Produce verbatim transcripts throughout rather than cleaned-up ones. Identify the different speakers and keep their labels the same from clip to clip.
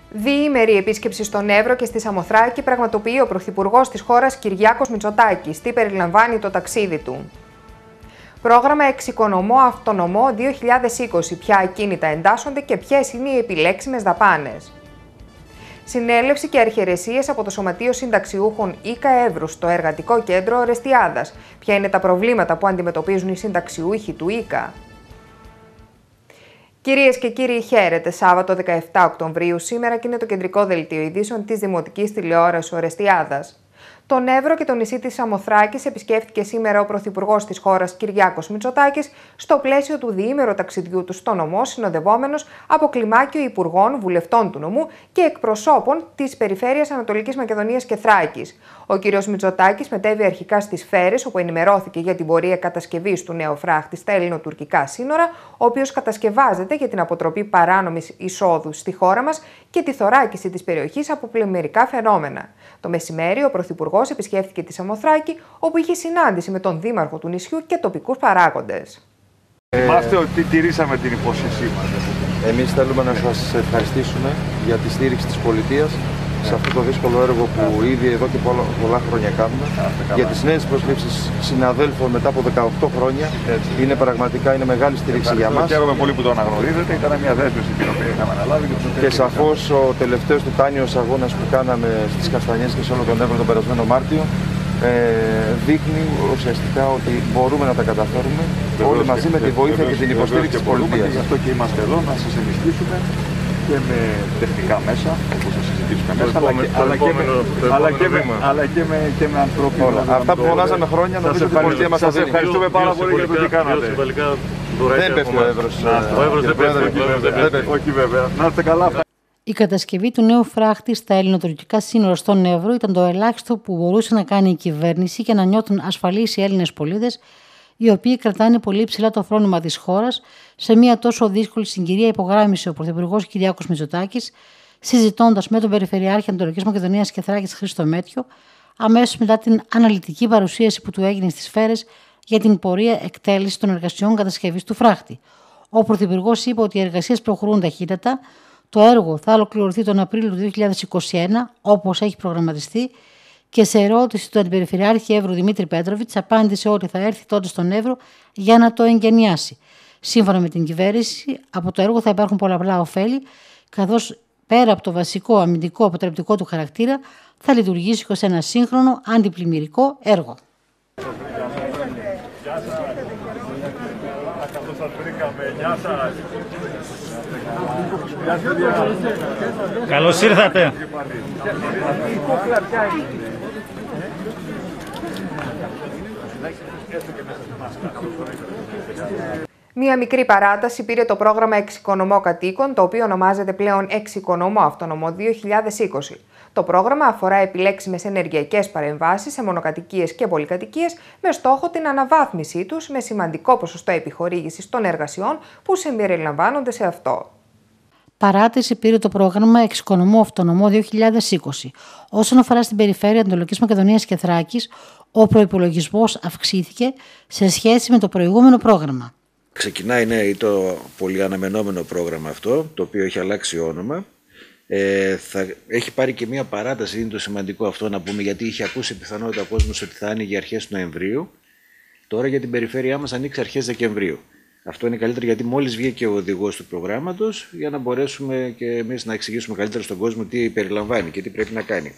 Speaker 1: Διήμερη επίσκεψη στον Εύρο και στη Σαμοθράκη πραγματοποιεί ο Πρωθυπουργός της χώρας Κυριάκος Μητσοτάκης. Τι περιλαμβάνει το ταξίδι του? Πρόγραμμα Εξοικονομώ Αυτονομώ δύο χιλιάδες είκοσι. Ποια ακίνητα εντάσσονται και ποιες είναι οι επιλέξιμες δαπάνες? Συνέλευση και αρχιερεσίες από το Σωματείο Συνταξιούχων ΙΚΑ Εύρου στο Εργατικό Κέντρο Ορεστιάδας. Ποια είναι τα προβλήματα που αντιμετωπίζουν οι συνταξιούχοι του ΙΚΑ? Κυρίες και κύριοι, χαίρετε. Σάββατο δεκαεπτά Οκτωβρίου, σήμερα και είναι το κεντρικό δελτίο ειδήσεων της Δημοτικής Τηλεόρασης Ορεστιάδας. Τον Εύρο και το νησί της Σαμοθράκης επισκέφθηκε σήμερα ο Πρωθυπουργός της χώρας Κυριάκος Μητσοτάκης στο πλαίσιο του διήμερου ταξιδιού του στο νομό, συνοδευόμενος από κλιμάκιο υπουργών, βουλευτών του νομού και εκπροσώπων της περιφέρειας Ανατολικής Μακεδονίας και Θράκης. Ο κ. Μητσοτάκης μετέβη αρχικά στις Φέρες, όπου ενημερώθηκε για την πορεία κατασκευής του νέου φράχτη στα ελληνοτουρκικά σύνορα, ο οποίος κατασκευάζεται για την αποτροπή παράνομης εισόδου στη χώρα μας και τη θωράκιση της περιοχής από πλημμυρικά φαινόμενα. Το μεσημέρι, ο Πρωθυπουργός επισκέφθηκε τη Σαμοθράκη, όπου είχε συνάντηση με τον Δήμαρχο του νησιού και τοπικούς παράγοντες.
Speaker 2: Θυμάστε ε... ότι τηρήσαμε την υπόσχεσή μας.
Speaker 3: Εμείς θέλουμε να σας ευχαριστήσουμε για τη στήριξη της πολιτείας σε αυτό το δύσκολο έργο που ήδη εδώ και πολλά, πολλά χρόνια κάνουμε. Για τις νέες προσλήψεις συναδέλφων μετά από δεκαοκτώ χρόνια. Έτσι. Είναι πραγματικά είναι μεγάλη στήριξη για μας.
Speaker 2: Χαίρομαι πολύ που το αναγνωρίζετε. Ήταν μια δέσμευση την οποία είχαμε αναλάβει. Και,
Speaker 3: και σαφώς ο τελευταίος του τάνιος αγώνας που κάναμε στις Καστανιές και σε όλο τον Εύρο τον περασμένο Μάρτιο ε, δείχνει ουσιαστικά ότι μπορούμε να τα καταφέρουμε όλοι μαζί με τη βοήθεια και την υποστήριξη της πολιτείας.
Speaker 2: Γι' αυτό και είμαστε εδώ να σας ενισχύσουμε και με τεχνικά μέσα, όπως θα συζητήσουμε μέσα, αλλά και με ανθρώπινα.
Speaker 3: Αυτά που φωνάζαμε χρόνια, νομίζω ότι η πολιτεία μας θα δίνει.
Speaker 2: Σας ευχαριστούμε πάρα πολύ για το τι κάνατε.
Speaker 3: Δεν πέφτει ο Εύρος.
Speaker 2: Ο Εύρος δεν πέφτει. Όχι βέβαια. Να είστε καλά.
Speaker 4: Η κατασκευή του νέου φράχτη στα ελληνοτουρκικά σύνορα στον Εύρο ήταν το ελάχιστο που μπορούσε να κάνει η κυβέρνηση και να νιώθουν ασφαλείς οι Έλληνες πολίτες, οι οποίοι κρατάνε πολύ ψηλά το φρόνημα της χώρας σε μια τόσο δύσκολη συγκυρία, υπογράμμισε ο Πρωθυπουργός Κυριάκος Μητσοτάκης, συζητώντας με τον Περιφερειάρχη Ανατολικής Μακεδονίας και Θράκης Χρήστο Μέτιο, αμέσως μετά την αναλυτική παρουσίαση που του έγινε στις Φέρες για την πορεία εκτέλεση των εργασιών κατασκευής του φράχτη. Ο Πρωθυπουργός είπε ότι οι εργασίες προχωρούν ταχύτατα, το έργο θα ολοκληρωθεί τον Απρίλιο του δύο χιλιάδες είκοσι ένα, όπως έχει προγραμματιστεί, και σε ερώτηση του Αντιπεριφερειάρχη Εύρου Δημήτρη Πέτροβιτς απάντησε ότι θα έρθει τότε στον Εύρο για να το εγκαινιάσει. Σύμφωνα με την κυβέρνηση, από το έργο θα υπάρχουν πολλαπλά ωφέλη, καθώς πέρα από το βασικό αμυντικό αποτρεπτικό του χαρακτήρα, θα λειτουργήσει ως ένα σύγχρονο αντιπλημμυρικό έργο.
Speaker 5: Καλώς ήρθατε.
Speaker 1: Μία μικρή παράταση πήρε το πρόγραμμα Εξοικονομώ Κατοίκων, το οποίο ονομάζεται πλέον Εξοικονομώ Αυτονομώ δύο χιλιάδες είκοσι. Το πρόγραμμα αφορά επιλέξιμες ενεργειακές παρεμβάσεις σε μονοκατοικίες και πολυκατοικίες με στόχο την αναβάθμισή τους με σημαντικό ποσοστό επιχορήγησης των εργασιών που συμπεριλαμβάνονται σε αυτό.
Speaker 4: Παράτηση πήρε το πρόγραμμα Εξοικονομώ Αυτονομώ δύο χιλιάδες είκοσι. Όσον αφορά στην περιφέρεια Ανατολικής Μακεδονίας και Θράκης, ο προϋπολογισμός αυξήθηκε σε σχέση με το προηγούμενο πρόγραμμα.
Speaker 6: Ξεκινάει ναι, το πολύ αναμενόμενο πρόγραμμα αυτό, το οποίο έχει αλλάξει όνομα. Ε, θα έχει πάρει και μια παράταση, είναι το σημαντικό αυτό να πούμε, γιατί είχε ακούσει πιθανότητα ο κόσμος ότι θα άνοιγε αρχές Νοεμβρίου. Τώρα για την περιφέρειά μας ανοίξει αρχές Δεκεμβρίου. Αυτό είναι καλύτερο γιατί μόλις βγήκε ο οδηγός του προγράμματος για να μπορέσουμε και εμείς να εξηγήσουμε καλύτερα στον κόσμο τι περιλαμβάνει και τι πρέπει να κάνει.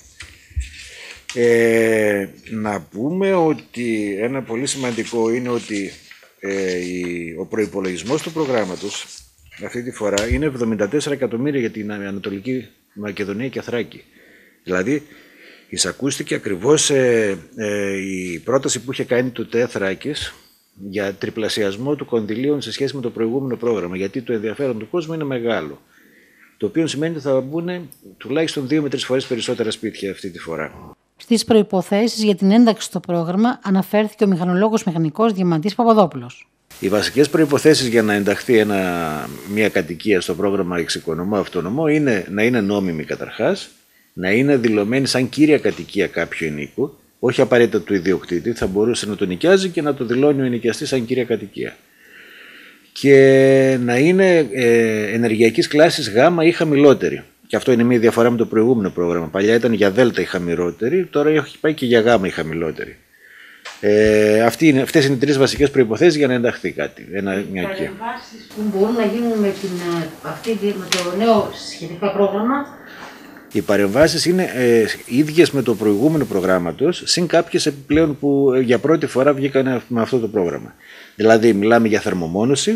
Speaker 6: Ε, να πούμε ότι ένα πολύ σημαντικό είναι ότι ε, η, ο προϋπολογισμός του προγράμματος αυτή τη φορά είναι εβδομήντα τέσσερα εκατομμύρια για την Ανατολική Μακεδονία και Θράκη. Δηλαδή, εισακούστηκε ακριβώς ε, ε, η πρόταση που είχε κάνει το ΤΕ Θράκης για τριπλασιασμό του κονδυλίων σε σχέση με το προηγούμενο πρόγραμμα, γιατί το ενδιαφέρον του κόσμου είναι μεγάλο. Το οποίο σημαίνει ότι θα μπουν τουλάχιστον δύο με τρεις φορές περισσότερα σπίτια αυτή τη φορά.
Speaker 4: Στις προϋποθέσεις για την ένταξη στο πρόγραμμα αναφέρθηκε ο μηχανολόγος μηχανικός Διαμαντής Παπαδόπουλος.
Speaker 6: Οι βασικές προϋποθέσεις για να ενταχθεί ένα, μια κατοικία στο πρόγραμμα Εξοικονομώ Αυτονομώ είναι να είναι νόμιμη καταρχάς, να είναι δηλωμένη σαν κύρια κατοικία κάποιου ενοίκου, όχι απαραίτητα του ιδιοκτήτη, θα μπορούσε να το νοικιάζει και να το δηλώνει ο ενοικιαστής σαν κύρια κατοικία. Και να είναι ε, ενεργειακής κλάσης Γ ή χαμηλότερη. Και αυτό είναι μια διαφορά με το προηγούμενο πρόγραμμα. Παλιά ήταν για δέλτα η χαμηλότερη, τώρα έχει πάει και για γάμα η χαμηλότερη. Ε, αυτοί είναι, αυτές είναι οι τρεις βασικές προϋποθέσεις για να ενταχθεί κάτι. Ένα, μια
Speaker 4: οι παρεμβάσεις που μπορούν να γίνουν με, την, αυτή, με το νέο σχετικά πρόγραμμα.
Speaker 6: Οι παρεμβάσεις είναι ε, ίδιες με το προηγούμενο προγράμματος, συν κάποιες επιπλέον που για πρώτη φορά βγήκαν με αυτό το πρόγραμμα. Δηλαδή μιλάμε για θερμομόνωση,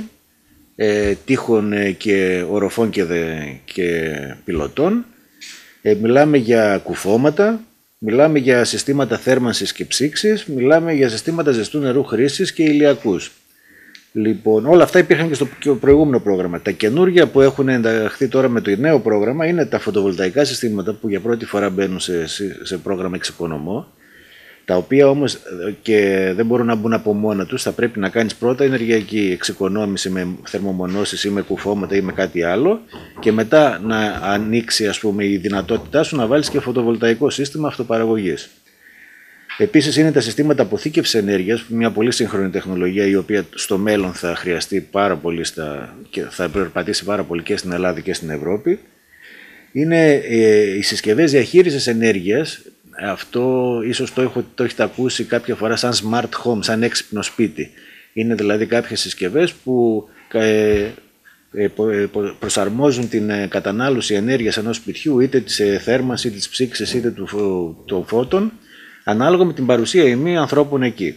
Speaker 6: ε, τείχων ε, και οροφών και, δε, και πιλωτών, ε, μιλάμε για κουφώματα, μιλάμε για συστήματα θέρμανσης και ψήξης, μιλάμε για συστήματα ζεστού νερού χρήσης και ηλιακούς. Λοιπόν, όλα αυτά υπήρχαν και στο προηγούμενο πρόγραμμα. Τα καινούργια που έχουν ενταχθεί τώρα με το νέο πρόγραμμα είναι τα φωτοβολταϊκά συστήματα που για πρώτη φορά μπαίνουν σε, σε πρόγραμμα εξοικονομώ, τα οποία όμως και δεν μπορούν να μπουν από μόνα τους. Θα πρέπει να κάνεις πρώτα ενεργειακή εξοικονόμηση με θερμομονώσεις ή με κουφώματα ή με κάτι άλλο και μετά να ανοίξει, ας πούμε, η δυνατότητά σου να βάλεις και φωτοβολταϊκό σύστημα αυτοπαραγωγής. Επίσης είναι τα συστήματα αποθήκευσης ενέργειας, μια πολύ σύγχρονη τεχνολογία η οποία στο μέλλον θα χρειαστεί πάρα πολύ στα, και θα περπατήσει πάρα πολύ και στην Ελλάδα και στην Ευρώπη. Είναι ε, οι συσκευές διαχείρισης ενέργειας. Αυτό ίσως το, έχω, το έχετε ακούσει κάποια φορά σαν smart home, σαν έξυπνο σπίτι. Είναι δηλαδή κάποιες συσκευές που ε, ε, προσαρμόζουν την κατανάλωση ενέργειας ενός σπιτιού, είτε της θέρμανσης, είτε της ψήξης, είτε των φώτων, ανάλογα με την παρουσία ή μη ανθρώπων εκεί.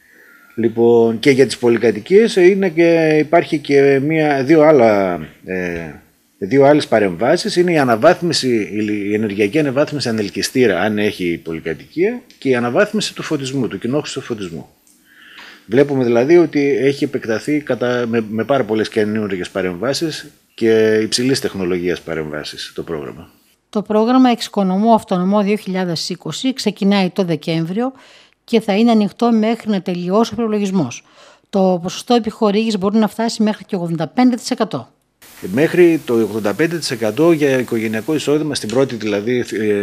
Speaker 6: Λοιπόν, και για τις πολυκατοικίες είναι και, υπάρχει και μία, δύο, άλλα, ε, δύο άλλες παρεμβάσεις. Είναι η αναβάθμιση, η ενεργειακή αναβάθμιση ανελκυστήρα, αν έχει πολυκατοικία, και η αναβάθμιση του φωτισμού, του κοινόχρηστου φωτισμού. Βλέπουμε δηλαδή ότι έχει επεκταθεί κατά, με, με πάρα πολλές καινούργιες παρεμβάσεις και υψηλής τεχνολογίας παρεμβάσεις το πρόγραμμα.
Speaker 4: Το πρόγραμμα Εξοικονομώ Αυτονομώ δύο χιλιάδες είκοσι ξεκινάει το Δεκέμβριο και θα είναι ανοιχτό μέχρι να τελειώσει ο προϋπολογισμός. Το ποσοστό επιχορήγησης μπορεί να φτάσει μέχρι και ογδόντα πέντε τοις εκατό.
Speaker 6: Μέχρι το ογδόντα πέντε τοις εκατό για οικογενειακό εισόδημα, στην πρώτη δηλαδή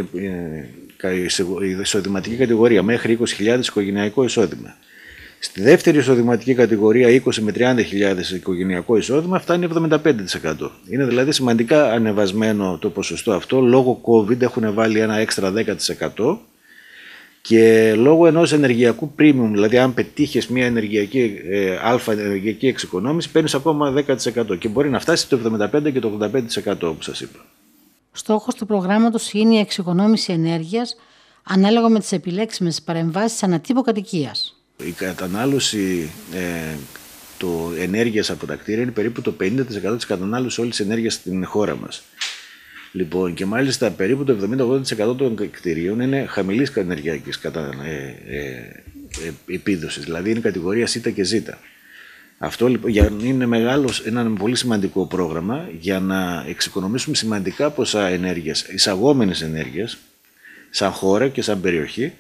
Speaker 6: εισοδηματική κατηγορία, μέχρι είκοσι χιλιάδες οικογενειακό εισόδημα. Στη δεύτερη εισοδηματική κατηγορία, είκοσι με τριάντα χιλιάδες οικογενειακό εισόδημα, φτάνει εβδομήντα πέντε τοις εκατό. Είναι δηλαδή σημαντικά ανεβασμένο το ποσοστό αυτό. Λόγω COVID έχουν βάλει ένα έξτρα δέκα τοις εκατό και λόγω ενός ενεργειακού premium, δηλαδή αν πετύχεις μια ενεργειακή, ε, αλφα ενεργειακή εξοικονόμηση, παίρνεις ακόμα δέκα τοις εκατό και μπορεί να φτάσει το εβδομήντα πέντε και το ογδόντα πέντε τοις εκατό, όπως σας είπα.
Speaker 4: Στόχος του προγράμματος είναι η εξοικονόμηση ενέργειας ανάλογα με τις επιλέξιμες παρεμβάσεις ανατύπου κατοικίας.
Speaker 6: Η κατανάλωση ε, το ενέργειας από τα κτίρια είναι περίπου το πενήντα τοις εκατό της κατανάλωσης όλης της ενέργειας στην χώρα μας. Λοιπόν, και μάλιστα περίπου το εβδομήντα με ογδόντα τοις εκατό των κτιρίων είναι χαμηλής ενεργειακής κατα... ε, ε, ε, επίδοσης, δηλαδή είναι κατηγορία Σ και Ζ. Αυτό λοιπόν είναι μεγάλος, ένα πολύ σημαντικό πρόγραμμα για να εξοικονομήσουμε σημαντικά ποσά ενέργειας, εισαγόμενης ενέργειας, σαν χώρα και σαν περιοχή.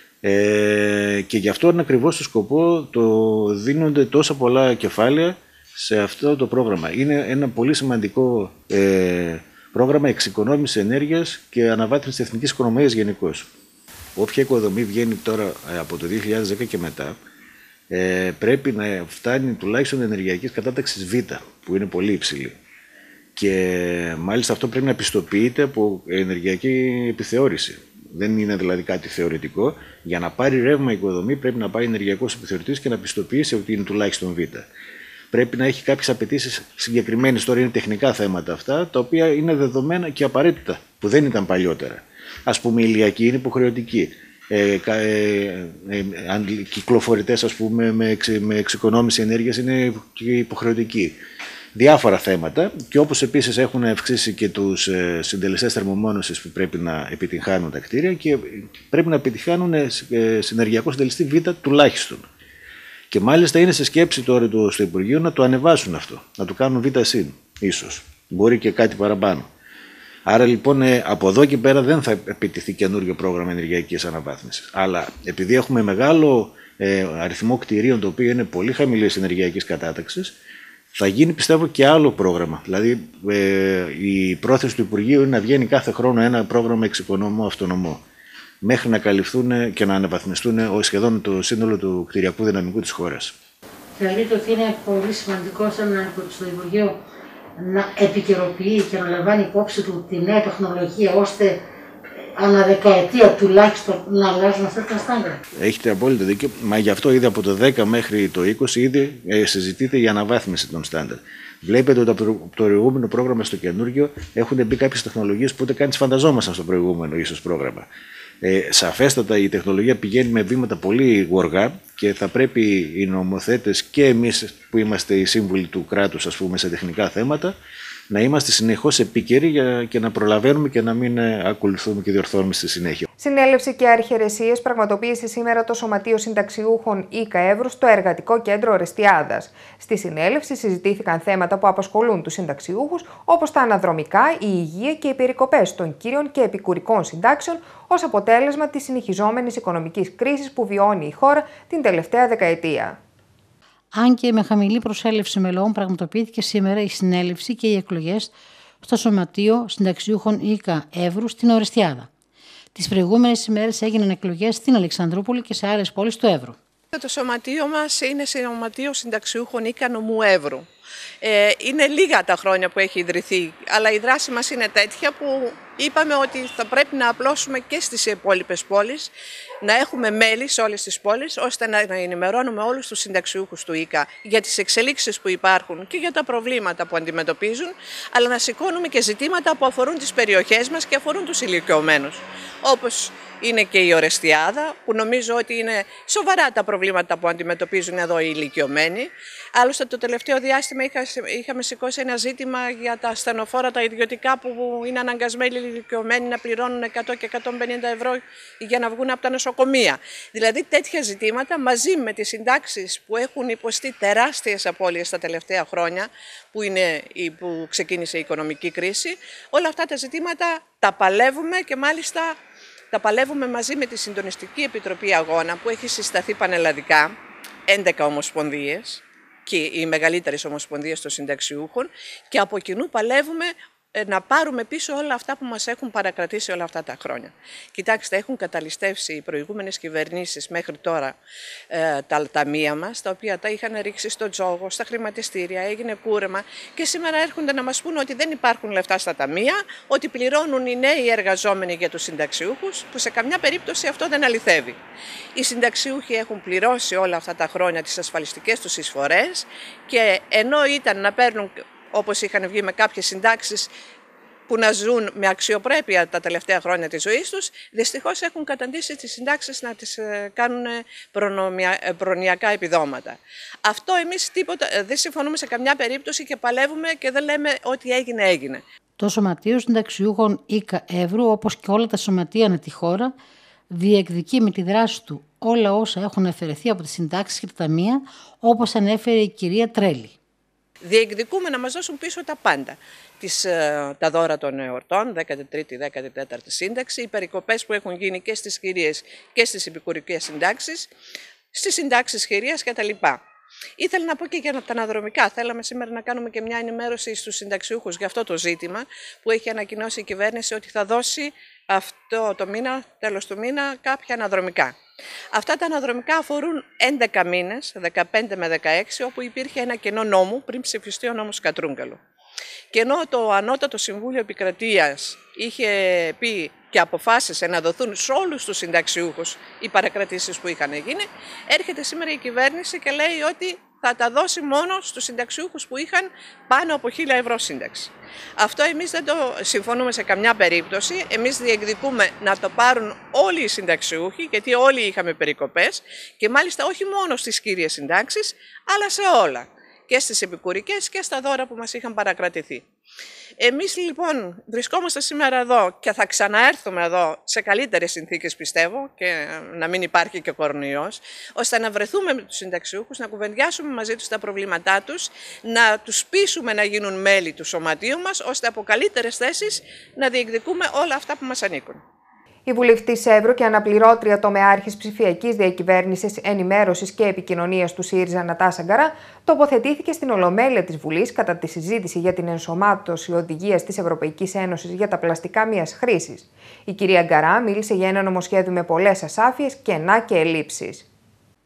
Speaker 6: Ε, και γι' αυτό ακριβώς το σκοπό το δίνονται τόσα πολλά κεφάλαια σε αυτό το πρόγραμμα. Είναι ένα πολύ σημαντικό ε, πρόγραμμα εξοικονόμησης ενέργειας και αναβάθμισης της εθνικής οικονομίας γενικώς. Όποια οικοδομή βγαίνει τώρα ε, από το δύο χιλιάδες δέκα και μετά ε, πρέπει να φτάνει τουλάχιστον ενεργειακής κατάταξης Β, που είναι πολύ υψηλή. Και μάλιστα αυτό πρέπει να πιστοποιείται από ενεργειακή επιθεώρηση. Δεν είναι δηλαδή κάτι θεωρητικό. Για να πάρει ρεύμα η οικοδομή πρέπει να πάει ενεργειακός επιθεωρητής και να πιστοποιήσει ότι είναι τουλάχιστον Β. Πρέπει να έχει κάποιες απαιτήσεις συγκεκριμένες. Τώρα είναι τεχνικά θέματα αυτά, τα οποία είναι δεδομένα και απαραίτητα, που δεν ήταν παλιότερα. Ας πούμε, η ηλιακή είναι υποχρεωτική. Ε, ε, ε, κυκλοφορητές, ας πούμε, με, εξ, με εξοικονόμηση ενέργειας είναι υποχρεωτική. Διάφορα θέματα, και όπως επίσης έχουν αυξήσει και τους ε, συντελεστές θερμομόνωσης που πρέπει να επιτυγχάνουν τα κτίρια και πρέπει να επιτυγχάνουν ε, συνεργειακό συντελεστή Β τουλάχιστον. Και μάλιστα είναι σε σκέψη τώρα του, στο Υπουργείο να το ανεβάσουν αυτό, να το κάνουν Β συν, ίσως. Μπορεί και κάτι παραπάνω. Άρα λοιπόν ε, από εδώ και πέρα δεν θα επιτεθεί καινούριο πρόγραμμα ενεργειακής αναβάθμισης. Αλλά επειδή έχουμε μεγάλο ε, αριθμό κτηρίων, το οποίο είναι πολύ χαμηλής ενεργειακής κατάταξης, θα γίνει πιστεύω και άλλο πρόγραμμα. Δηλαδή ε, η πρόθεση του Υπουργείου είναι να βγαίνει κάθε χρόνο ένα πρόγραμμα εξοικονομώ αυτονομώ, μέχρι να καλυφθούν και να αναβαθμιστούν σχεδόν το σύνολο του κτηριακού δυναμικού της χώρας.
Speaker 4: Θεωρείτε ότι είναι πολύ σημαντικό σαν στο Υπουργείο να επικαιροποιεί και να λαμβάνει υπόψη του τη νέα τεχνολογία, ώστε ανά δεκαετία τουλάχιστον να αλλάζουν αυτά τα στάνταρ?
Speaker 6: Έχετε απόλυτο δίκιο. Μα γι' αυτό ήδη από το δέκα μέχρι το είκοσι ήδη ε, συζητείται η αναβάθμιση των στάνταρ. Βλέπετε ότι από το προηγούμενο πρόγραμμα στο καινούργιο έχουν μπει κάποιες τεχνολογίες που ούτε καν τις φανταζόμασταν στο προηγούμενο ίσως πρόγραμμα. Ε, σαφέστατα η τεχνολογία πηγαίνει με βήματα πολύ γοργά και θα πρέπει οι νομοθέτες και εμείς που είμαστε οι σύμβουλοι του κράτους, ας πούμε, σε τεχνικά θέματα, να είμαστε συνεχώς επίκαιροι για, και να προλαβαίνουμε και να μην ακολουθούμε και διορθώνουμε στη συνέχεια.
Speaker 1: Συνέλευση και αρχιερεσίες πραγματοποίησε σήμερα το Σωματείο Συνταξιούχων ΙΚΑ Εύρου στο Εργατικό Κέντρο Ορεστιάδας. Στη συνέλευση συζητήθηκαν θέματα που απασχολούν τους συνταξιούχους, όπως τα αναδρομικά, η υγεία και οι περικοπές των κύριων και επικουρικών συντάξεων, ως αποτέλεσμα της συνεχιζόμενης οικονομικής κρίσης που βιώνει η χώρα την τελευταία δεκαετία.
Speaker 4: Αν και με χαμηλή προσέλευση μελών, πραγματοποιήθηκε σήμερα η συνέλευση και οι εκλογές στο Σωματείο Συνταξιούχων ΙΚΑ Εύρου στην Ορεστιάδα. Τις προηγούμενες ημέρες έγιναν εκλογές στην Αλεξανδρούπολη και σε άλλες πόλεις του Εύρου.
Speaker 7: Το σωματείο μας είναι Σωματείο Συνταξιούχων ΙΚΑ Νομού Εύρου. Ε, είναι λίγα τα χρόνια που έχει ιδρυθεί, αλλά η δράση μας είναι τέτοια που είπαμε ότι θα πρέπει να απλώσουμε και στις υπόλοιπες πόλεις, να έχουμε μέλη σε όλες τις πόλεις, ώστε να ενημερώνουμε όλους τους συνταξιούχους του ΙΚΑ για τις εξελίξεις που υπάρχουν και για τα προβλήματα που αντιμετωπίζουν, αλλά να σηκώνουμε και ζητήματα που αφορούν τις περιοχές μας και αφορούν τους ηλικιωμένους. Όπως είναι και η Ορεστιάδα, που νομίζω ότι είναι σοβαρά τα προβλήματα που αντιμετωπίζουν εδώ οι ηλικιωμένοι. Άλλωστε, το τελευταίο διάστημα είχα, είχαμε σηκώσει ένα ζήτημα για τα ασθενοφόρα, τα ιδιωτικά, που είναι αναγκασμένοι οι ηλικιωμένοι να πληρώνουν εκατό και εκατόν πενήντα ευρώ για να βγουν από τα νοσοκομεία. Δηλαδή, τέτοια ζητήματα μαζί με τις συντάξεις που έχουν υποστεί τεράστιες απώλειες τα τελευταία χρόνια, που, είναι, που ξεκίνησε η οικονομική κρίση, όλα αυτά τα ζητήματα τα παλεύουμε και μάλιστα τα παλεύουμε μαζί με τη Συντονιστική Επιτροπή Αγώνα που έχει συσταθεί πανελλαδικά, έντεκα ομοσπονδίες και οι μεγαλύτερες ομοσπονδίες των συνταξιούχων, και από κοινού παλεύουμε να πάρουμε πίσω όλα αυτά που μας έχουν παρακρατήσει όλα αυτά τα χρόνια. Κοιτάξτε, έχουν καταλυστεύσει οι προηγούμενες κυβερνήσεις μέχρι τώρα ε, τα ταμεία μας, τα οποία τα είχαν ρίξει στο τζόγο, στα χρηματιστήρια, έγινε κούρεμα και σήμερα έρχονται να μας πούν ότι δεν υπάρχουν λεφτά στα ταμεία, ότι πληρώνουν οι νέοι εργαζόμενοι για τους συνταξιούχους, που σε καμιά περίπτωση αυτό δεν αληθεύει. Οι συνταξιούχοι έχουν πληρώσει όλα αυτά τα χρόνια τις ασφαλιστικές τους εισφορές και ενώ ήταν να παίρνουν, όπως είχαν βγει με κάποιες συντάξεις που να ζουν με αξιοπρέπεια τα τελευταία χρόνια της ζωής τους, δυστυχώς έχουν καταντήσει τις συντάξεις να τις κάνουν προνοιακά επιδόματα. Αυτό εμείς τίποτα, δεν συμφωνούμε σε καμιά περίπτωση και παλεύουμε και δεν λέμε ότι έγινε, έγινε.
Speaker 4: Το Σωματείο Συνταξιούχων ΙΚΑ Εύρου, όπως και όλα τα σωματεία ανά τη χώρα, διεκδικεί με τη δράση του όλα όσα έχουν αφαιρεθεί από τις συντάξεις και τα ταμεία, όπως ανέφερε η κυρία Τρέλη.
Speaker 7: Διεκδικούμε να μας δώσουν πίσω τα πάντα. Τις, τα δώρα των εορτών, δέκατη τρίτη, δέκατη τέταρτη σύνταξη, οι περικοπές που έχουν γίνει και στις χειρίες και στις επικουρικές συντάξεις, στις συντάξεις χειρίας κτλ. Ήθελα να πω και για τα αναδρομικά. Θέλαμε σήμερα να κάνουμε και μια ενημέρωση στους συνταξιούχους για αυτό το ζήτημα που έχει ανακοινώσει η κυβέρνηση ότι θα δώσει αυτό το μήνα, τέλος του μήνα, κάποια αναδρομικά. Αυτά τα αναδρομικά αφορούν έντεκα μήνες, δεκαπέντε με δεκαέξι, όπου υπήρχε ένα κενό νόμου πριν ψηφιστεί ο νόμος Κατρούγκαλου. Και ενώ το Ανώτατο Συμβούλιο Επικρατείας είχε πει και αποφάσισε να δοθούν σε όλους τους συνταξιούχους οι παρακρατήσεις που είχαν γίνει, έρχεται σήμερα η κυβέρνηση και λέει ότι θα τα δώσει μόνο στους συνταξιούχους που είχαν πάνω από χίλια ευρώ σύνταξη. Αυτό εμείς δεν το συμφωνούμε σε καμιά περίπτωση. Εμείς διεκδικούμε να το πάρουν όλοι οι συνταξιούχοι, γιατί όλοι είχαμε περικοπές και μάλιστα όχι μόνο στις κύριες συντάξεις, αλλά σε όλα. Και στις επικουρικές και στα δώρα που μας είχαν παρακρατηθεί. Εμείς λοιπόν βρισκόμαστε σήμερα εδώ και θα ξαναέρθουμε εδώ σε καλύτερες συνθήκες, πιστεύω, και να μην υπάρχει και κορονοϊός, ώστε να βρεθούμε με τους συνταξιούχους, να κουβεντιάσουμε μαζί τους τα προβλήματά τους, να τους πείσουμε να γίνουν μέλη του σωματείου μας, ώστε από καλύτερες θέσεις να διεκδικούμε όλα αυτά που μας ανήκουν.
Speaker 1: Η βουλευτής Εύρου και αναπληρώτρια τομεάρχης ψηφιακής διακυβέρνησης, ενημέρωσης και επικοινωνίας του ΣΥΡΙΖΑ Νατάσα Γκαρά τοποθετήθηκε στην Ολομέλεια της Βουλής κατά τη συζήτηση για την ενσωμάτωση οδηγίας της Ευρωπαϊκής Ένωσης για τα πλαστικά μίας χρήσης. Η κυρία Γκαρά μίλησε για ένα νομοσχέδιο με πολλές ασάφειες, κενά και ελλείψεις.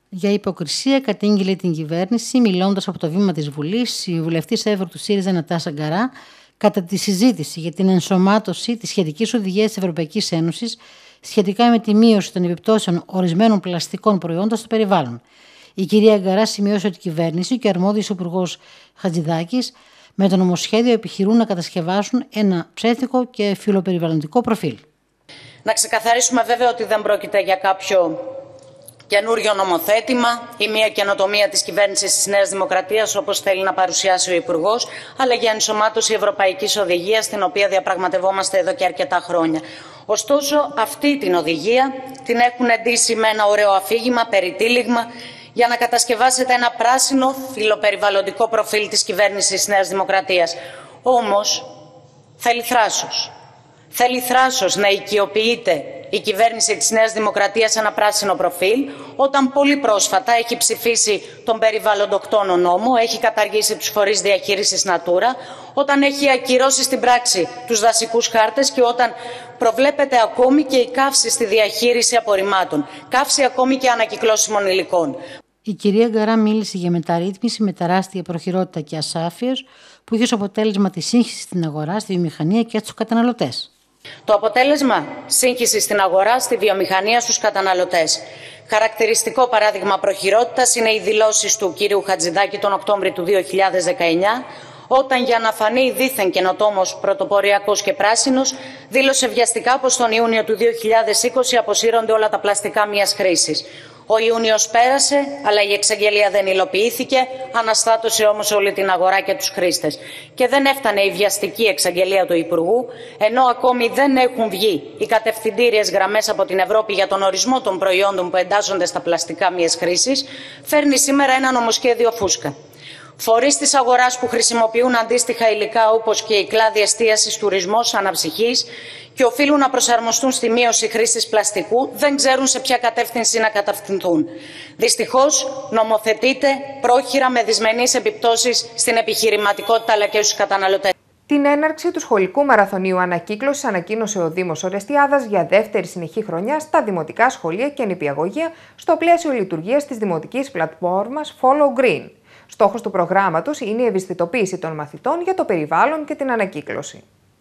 Speaker 4: Για υποκρισία κατήγγειλε την κυβέρνηση, μιλώντας από το βήμα της Βουλής, η βουλευτής Εύρου του ΣΥΡΙΖΑ Νατάσα Γκαρά, κατά τη συζήτηση για την ενσωμάτωση της σχετικής οδηγίας της Ευρωπαϊκής Ένωσης σχετικά με τη μείωση των επιπτώσεων ορισμένων πλαστικών προϊόντων στο περιβάλλον. Η κυρία Γκαρά σημείωσε ότι η κυβέρνηση και ο αρμόδιος υπουργός Χατζηδάκης με το νομοσχέδιο επιχειρούν να κατασκευάσουν ένα ψεύτικο και φιλοπεριβαλλοντικό προφίλ.
Speaker 8: Να ξεκαθαρίσουμε βέβαια ότι δεν πρόκειται για κάποιο καινούριο νομοθέτημα ή μια καινοτομία της κυβέρνησης της Νέας Δημοκρατίας, όπως θέλει να παρουσιάσει ο Υπουργός, αλλά για ενσωμάτωση ευρωπαϊκής οδηγίας, την οποία διαπραγματευόμαστε εδώ και αρκετά χρόνια. Ωστόσο, αυτή την οδηγία την έχουν εντύσει με ένα ωραίο αφήγημα, περιτύλιγμα, για να κατασκευάσετε ένα πράσινο φιλοπεριβαλλοντικό προφίλ της κυβέρνησης της Νέας Δημοκρατίας. Όμως, θέλει θράσος. Θέλει θράσος να οικειοποιείται η κυβέρνηση της Νέας Δημοκρατίας ένα πράσινο προφίλ, όταν πολύ πρόσφατα έχει ψηφίσει τον περιβαλλοντοκτόνο νόμο, έχει καταργήσει τους φορείς διαχείρισης Natura, όταν έχει ακυρώσει στην πράξη τους δασικούς χάρτες και όταν προβλέπεται ακόμη και η καύση στη διαχείριση απορριμμάτων, καύση ακόμη και ανακυκλώσιμων υλικών.
Speaker 4: Η κυρία Γκαρά μίλησε για μεταρρύθμιση με τεράστια προχειρότητα και ασάφειες που είχε ως αποτέλεσμα τη σύγχυση στην αγορά, στη βιομηχανία και στους καταναλωτές.
Speaker 8: Το αποτέλεσμα, σύγχυση στην αγορά, στη βιομηχανία, στους καταναλωτές. Χαρακτηριστικό παράδειγμα προχειρότητας είναι οι δηλώσεις του κυρίου Χατζηδάκη τον Οκτώβρη του δύο χιλιάδες δεκαεννιά, όταν για να φανεί δήθεν καινοτόμος, πρωτοποριακός και πράσινος, δήλωσε βιαστικά πως τον Ιούνιο του δύο χιλιάδες είκοσι αποσύρονται όλα τα πλαστικά μιας χρήσης. Ο Ιούνιος πέρασε, αλλά η εξαγγελία δεν υλοποιήθηκε, αναστάτωσε όμως όλη την αγορά και τους χρήστες. Και δεν έφτανε η βιαστική εξαγγελία του Υπουργού, ενώ ακόμη δεν έχουν βγει οι κατευθυντήριες γραμμές από την Ευρώπη για τον ορισμό των προϊόντων που εντάσσονται στα πλαστικά μιας χρήσης, φέρνει σήμερα ένα νομοσχέδιο φούσκα. Φορείς της αγοράς που χρησιμοποιούν αντίστοιχα υλικά, όπως και οι κλάδοι εστίασης, τουρισμός, αναψυχής, και οφείλουν να προσαρμοστούν στη μείωση χρήσης πλαστικού, δεν ξέρουν σε ποια κατεύθυνση να κατευθυνθούν. Δυστυχώς, νομοθετείται πρόχειρα με δυσμενείς επιπτώσεις στην επιχειρηματικότητα αλλά και στους καταναλωτές.
Speaker 1: Την έναρξη του σχολικού μαραθωνίου ανακύκλωσης ανακοίνωσε ο Δήμος Ορεστιάδας για δεύτερη συνεχή χρονιά στα δημοτικά σχολεία και νηπιαγωγεία στο πλαίσιο λειτουργίας της δημοτικής πλατφόρμας Follow Green. Στόχος του προγράμματος είναι η ευαισθητοποίηση των μαθητών για το περιβάλλον και την ανακύκλωση.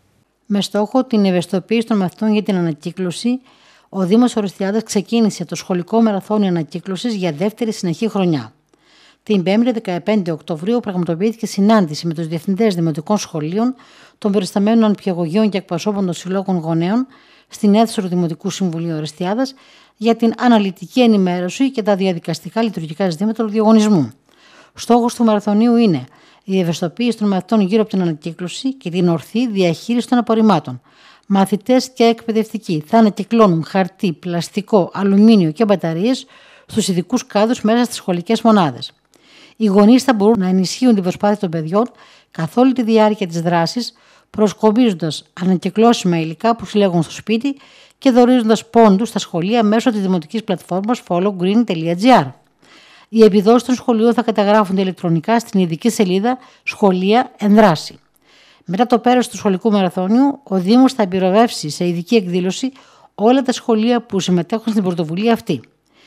Speaker 4: Με στόχο την ευαισθητοποίηση των μαθητών για την ανακύκλωση, ο Δήμος Ορεστιάδας ξεκίνησε το σχολικό μαραθώνιο ανακύκλωσης για δεύτερη συνεχή χρονιά. Την Πέμπτη δεκαπέντε Οκτωβρίου πραγματοποιήθηκε συνάντηση με τους διευθυντές δημοτικών σχολείων, των περισταμένων νηπιαγωγείων και εκπροσώπων των συλλόγων γονέων στην αίθουσα του Δημοτικού Συμβουλίου Ορεστιάδας για την αναλυτική ενημέρωση και τα διαδικαστικά λειτουργικά ζητήματα του διαγωνισμού. Στόχος του μαραθωνίου είναι η ευαισθητοποίηση των μαθητών γύρω από την ανακύκλωση και την ορθή διαχείριση των απορριμμάτων. Μαθητές και εκπαιδευτικοί θα ανακυκλώνουν χαρτί, πλαστικό, αλουμίνιο και μπαταρίες στους ειδικούς κάδους μέσα στις σχολικές μονάδες. Οι γονείς θα μπορούν να ενισχύουν την προσπάθεια των παιδιών καθ' όλη τη διάρκεια της δράσης, προσκομίζοντας ανακυκλώσιμα υλικά που συλλέγουν στο σπίτι και δωρίζοντας πόντους στα σχολεία μέσω της δημοτικής πλατφόρμας follow green τελεία gr. Οι επιδόσεις των σχολείων θα καταγράφονται ηλεκτρονικά στην ειδική σελίδα Σχολεία Ενδράση. Μετά το πέρας του σχολικού μαραθώνιου, ο Δήμος θα επιρροβεύσει σε ειδική εκδήλωση όλα τα σχολεία που συμμετέχουν στην πρωτοβουλία αυτή.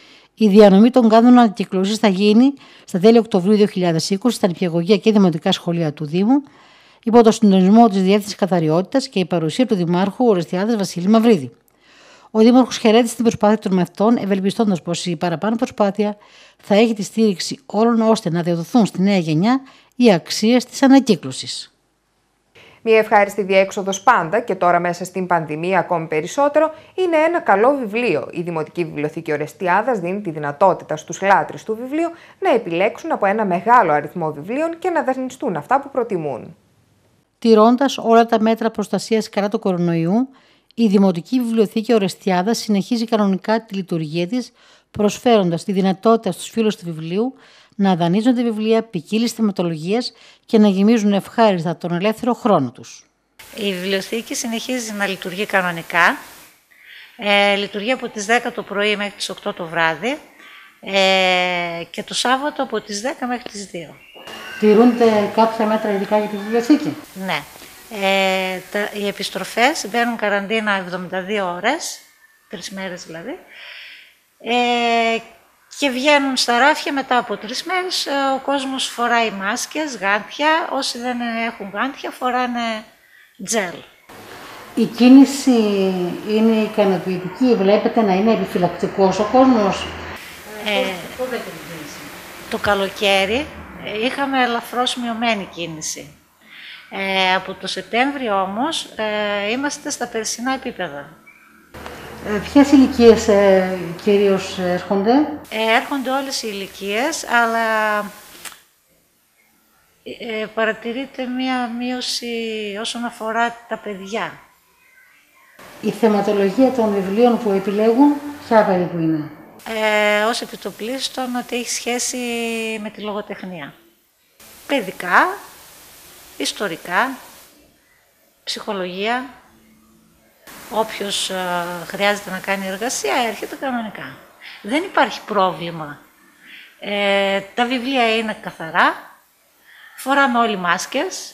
Speaker 4: Η διανομή των κάδων ανακύκλωσης θα γίνει στα τέλη Οκτωβρίου δύο χιλιάδες είκοσι στα νηπιαγωγεία και δημοτικά σχολεία του Δήμου, υπό το συντονισμό της Διεύθυνσης Καθαριότητας και η παρουσία του Δημάρχου Ορεστιάδας Βασίλη Μαυρίδη. Ο Δήμαρχος χαιρέτησε την προσπάθεια των μαθητών, ευελπιστώντας πως η παραπάνω προσπάθεια θα έχει τη στήριξη όλων ώστε να διαδοθούν στη νέα γενιά οι αξίες της ανακύκλωσης.
Speaker 1: Μια ευχάριστη διέξοδος πάντα και τώρα μέσα στην πανδημία ακόμη περισσότερο είναι ένα καλό βιβλίο. Η Δημοτική Βιβλιοθήκη Ορεστιάδας δίνει τη δυνατότητα στους λάτρεις του βιβλίου να επιλέξουν από ένα μεγάλο αριθμό βιβλίων και να δανειστούν αυτά που προτιμούν.
Speaker 4: Τηρώντας όλα τα μέτρα προστασίας κατά του κορονοϊού, η Δημοτική Βιβλιοθήκη Ορεστιάδας συνεχίζει κανονικά τη λειτουργία της, προσφέροντας τη δυνατότητα στους φίλους του βιβλίου να δανείζονται βιβλία ποικίλης θεματολογίας και να γεμίζουν ευχάριστα τον ελεύθερο χρόνο τους.
Speaker 9: Η βιβλιοθήκη συνεχίζει να λειτουργεί κανονικά. Ε, λειτουργεί από τις δέκα το πρωί μέχρι τις οκτώ το βράδυ ε, και το Σάββατο από τις δέκα μέχρι τις δύο.
Speaker 4: Τηρούνται κάποια μέτρα ειδικά για τη βιβλιοθήκη?
Speaker 9: Ναι. Ε, τα, οι επιστροφές μπαίνουν καραντίνα εβδομήντα δύο ώρες, τρεις μέρες δηλαδή. Ε, Και βγαίνουν στα ράφια μετά από τρεις μέρες, ο κόσμος φοράει μάσκες, γάντια, όσοι δεν έχουν γάντια φοράνε τζέλ.
Speaker 4: Η κίνηση είναι ικανοποιητική, βλέπετε να είναι επιφυλακτικός ο κόσμος.
Speaker 9: Ε, το καλοκαίρι είχαμε ελαφρώς μειωμένη κίνηση. Ε, από το Σεπτέμβριο όμως ε, είμαστε στα περσινά επίπεδα.
Speaker 4: Ε, ποιες ηλικίες ε, κυρίως έρχονται?
Speaker 9: Ε, έρχονται όλες οι ηλικίες, αλλά ε, παρατηρείται μία μείωση όσον αφορά τα παιδιά.
Speaker 4: Η θεματολογία των βιβλίων που επιλέγουν, ποια περίπου είναι?
Speaker 9: Ε, ως επιτοπλίστων ότι έχει σχέση με τη λογοτεχνία. Παιδικά, ιστορικά, ψυχολογία. Όποιος ε, χρειάζεται να κάνει εργασία έρχεται κανονικά. Δεν υπάρχει πρόβλημα. Ε, τα βιβλία είναι καθαρά, φοράμε όλοι μάσκες,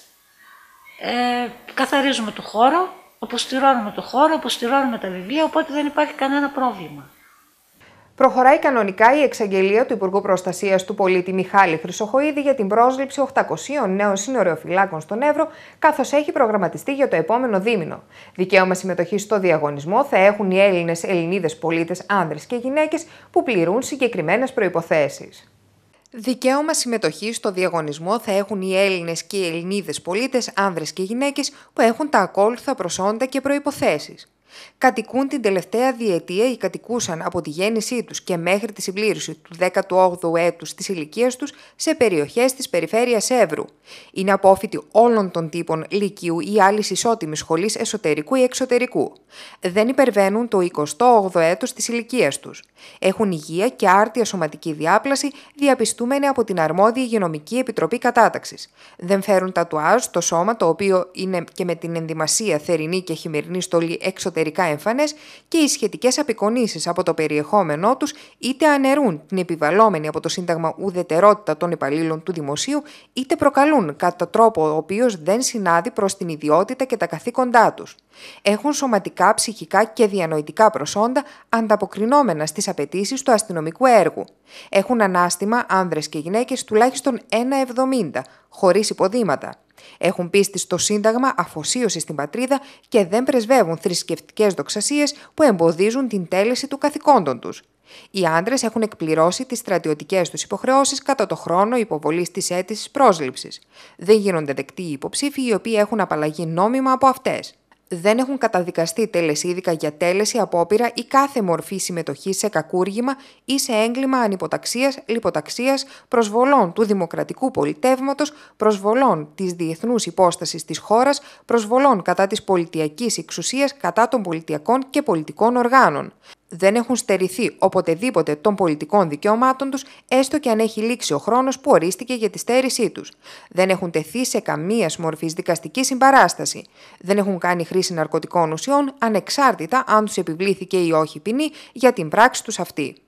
Speaker 9: ε, καθαρίζουμε το χώρο, αποστηρώνουμε το χώρο, αποστηρώνουμε τα βιβλία, οπότε δεν υπάρχει κανένα πρόβλημα.
Speaker 1: Προχωράει κανονικά η εξαγγελία του Υπουργού Προστασίας του Πολίτη Μιχάλη Χρυσοχοΐδη για την πρόσληψη οκτακοσίων νέων συνοριοφυλάκων στον Εύρο, καθώς έχει προγραμματιστεί για το επόμενο δίμηνο. Δικαίωμα συμμετοχής στο διαγωνισμό θα έχουν οι Έλληνες, Ελληνίδες πολίτες, άνδρες και γυναίκες που πληρούν συγκεκριμένες προϋποθέσεις. Δικαίωμα συμμετοχής στο διαγωνισμό θα έχουν οι Έλληνες και οι Ελληνίδες πολίτες, άνδρες και γυναίκες που έχουν τα ακόλουθα προσόντα και προϋποθέσεις. Κατοικούν την τελευταία διετία ή κατοικούσαν από τη γέννησή τους και μέχρι τη συμπλήρωση του δέκατου όγδοου έτους της ηλικίας τους σε περιοχές της περιφέρειας Εύρου. Είναι απόφοιτοι όλων των τύπων λυκείου ή άλλης ισότιμης σχολής εσωτερικού ή εξωτερικού. Δεν υπερβαίνουν το εικοστό όγδοο έτος της ηλικίας τους. Έχουν υγεία και άρτια σωματική διάπλαση διαπιστούμενη από την αρμόδια υγειονομική επιτροπή κατάταξης. Δεν φέρουν τατουάζ στο σώμα, το οποίο είναι και με την ενδυμασία θερινή και χειμερινή στολή εξωτερικά εμφανές, και οι σχετικές απεικονίσεις από το περιεχόμενό τους είτε αναιρούν την επιβαλλόμενη από το Σύνταγμα ουδετερότητα των υπαλλήλων του δημοσίου, είτε προκαλούν κατά τρόπο ο οποίος δεν συνάδει προς την ιδιότητα και τα καθήκοντά τους. Έχουν σωματικά, ψυχικά και διανοητικά προσόντα ανταποκρινόμενα στις απαιτήσεις του αστυνομικού έργου. Έχουν ανάστημα άνδρες και γυναίκες τουλάχιστον ένα εβδομήντα, χωρίς υποδήματα. Έχουν πίστη στο Σύνταγμα, αφοσίωση στην πατρίδα και δεν πρεσβεύουν θρησκευτικές δοξασίες που εμποδίζουν την τέλεση του καθηκόντων τους. Οι άντρες έχουν εκπληρώσει τις στρατιωτικές τους υποχρεώσεις κατά το χρόνο υποβολής της αίτησης πρόσληψης. Δεν γίνονται δεκτοί οι υποψήφοι οι οποίοι έχουν απαλλαγεί νόμιμα από αυτές. Δεν έχουν καταδικαστεί τελεσίδικα για τέλεση, απόπειρα ή κάθε μορφή συμμετοχής σε κακούργημα ή σε έγκλημα ανυποταξίας, λιποταξίας, προσβολών του δημοκρατικού πολιτεύματος, προσβολών της διεθνούς υπόστασης της χώρας, προσβολών κατά της πολιτιακής εξουσίας, κατά των πολιτιακών και πολιτικών οργάνων. Δεν έχουν στερηθεί οποτεδήποτε των πολιτικών δικαιωμάτων τους, έστω και αν έχει λήξει ο χρόνος που ορίστηκε για τη στέρησή τους. Δεν έχουν τεθεί σε καμία μορφή δικαστική συμπαράσταση. Δεν έχουν κάνει χρήση ναρκωτικών ουσιών, ανεξάρτητα αν τους επιβλήθηκε ή όχι ποινή για την πράξη τους αυτή.